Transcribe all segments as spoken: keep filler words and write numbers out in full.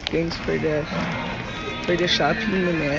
Thanks for the for the shopping mo na.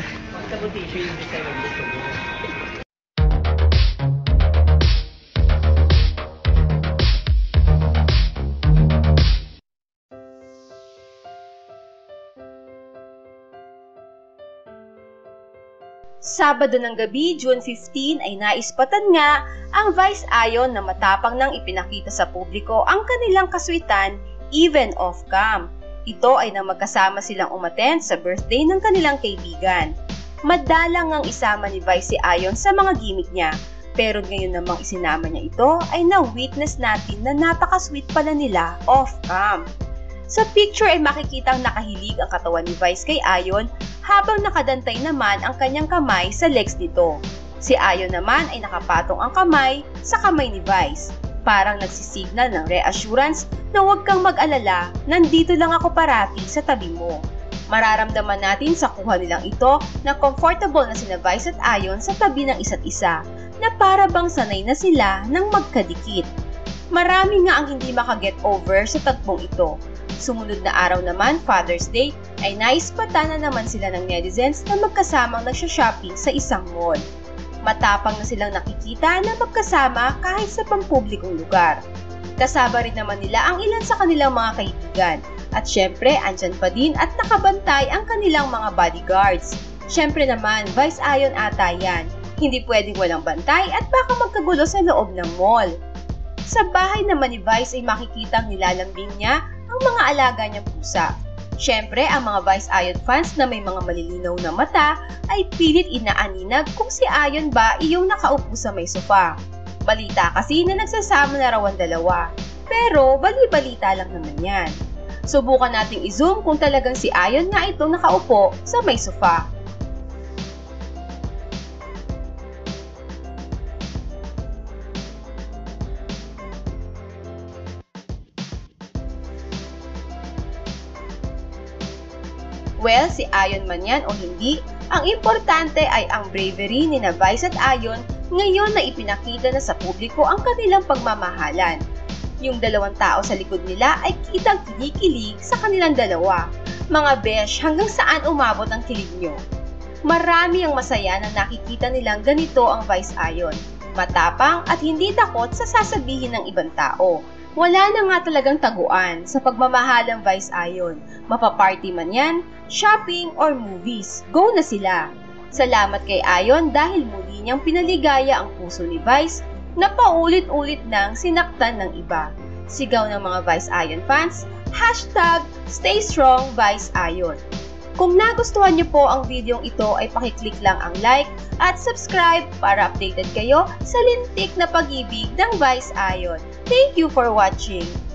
Sabado ng gabi, June fifteen, ay naispatan nga ang Vice Ayon na matapang nang ipinakita sa publiko ang kanilang kaswitan even off-cam. Ito ay nang magkasama silang umattend sa birthday ng kanilang kaibigan. Madalang ang isama ni Vice si Ayon sa mga gimmick niya, pero ngayon namang isinama niya ito ay na-witness natin na napaka-sweet pala nila off-cam. Sa picture ay makikitang nakahilig ang katawan ni Vice kay Ayon habang nakadantay naman ang kanyang kamay sa legs nito. Si Ayon naman ay nakapatong ang kamay sa kamay ni Vice. Parang nagsisignal ng reassurance na huwag kang mag-alala, nandito lang ako parati sa tabi mo. Mararamdaman natin sa kuha nilang ito na comfortable na sina Vice at Ayon sa tabi ng isa't isa na para bang sanay na sila ng magkadikit. Marami nga ang hindi makaget over sa tagpong ito. Sumunod na araw naman, Father's Day, ay naispatan na naman sila ng netizens na magkasamang nagsha-shopping sa isang mall. Matapang na silang nakikita na magkasama kahit sa pampublikong lugar. Kasama rin naman nila ang ilan sa kanilang mga kaibigan. At syempre, andyan pa din at nakabantay ang kanilang mga bodyguards. Syempre naman, Vice Ayon ata yan. Hindi pwedeng walang bantay at baka magkagulo sa loob ng mall. Sa bahay naman ni Vice ay makikitang nilalambing niya ang mga alaga niyang pusa. Syempre, ang mga Vice Ayon fans na may mga malilinaw na mata ay pilit inaaninag kung si Ayon ba iyong nakaupo sa may sofa. Balita kasi na nagsasama na raw ang dalawa. Pero bali-balita lang naman yan. Subukan nating i-zoom kung talagang si Ayon nga itong nakaupo sa may sofa. Well, si Ayon man yan o hindi, ang importante ay ang bravery ni na Vice at Ayon ngayon na ipinakita na sa publiko ang kanilang pagmamahalan. Yung dalawang tao sa likod nila ay kitang kinikilig sa kanilang dalawa. Mga besh, hanggang saan umabot ang kilig nyo? Marami ang masaya na nakikita nilang ganito ang Vice Ayon. Matapang at hindi takot sa sasabihin ng ibang tao. Wala na nga talagang taguan sa pagmamahalang Vice Ayon. Mapaparty man yan, shopping or movies, go na sila. Salamat kay Ayon dahil muli niyang pinaligaya ang puso ni Vice na paulit-ulit nang sinaktan ng iba. Sigaw ng mga Vice Ayon fans, hashtag Stay Strong Vice Ayon. Kung nagustuhan niyo po ang videong ito ay pakiclick lang ang like at subscribe para updated kayo sa lintik na pag-ibig ng Vice Ayon. Thank you for watching!